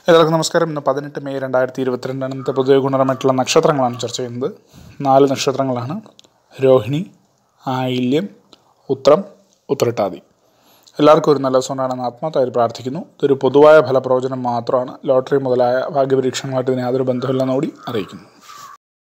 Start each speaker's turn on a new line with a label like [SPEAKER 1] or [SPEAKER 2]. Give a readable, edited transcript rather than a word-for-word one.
[SPEAKER 1] എല്ലാവർക്കും നമസ്കാരം. ഇന്ന് 18 മെയ് 2022 ഇന്നത്തെ പൊതുവെ ഗുണപരമായിട്ടുള്ള നക്ഷത്രങ്ങളാണ് ചർച്ച ചെയ്യുന്നത്. 4 നക്ഷത്രങ്ങളാണ്: രോഹിണി, ആയില്യം, ഉത്രം, ഉത്രട്ടാതി. എല്ലാവർക്കും ഒരു നല്ല ദിവസം ഉണ്ടാകണമെന്ന് ആത്മാർത്ഥമായി പ്രാർത്ഥിക്കുന്നു. ഇതൊരു പൊതുവായ ഫലപ്രവചനം മാത്രമാണ്. ലോട്ടറി മുതലായ ഭാഗ്യപരീക്ഷണമായിട്ട് ഇതിന് യാതൊരു ബന്ധമില്ലെന്ന് കൂടി അറിയിക്കുന്നു.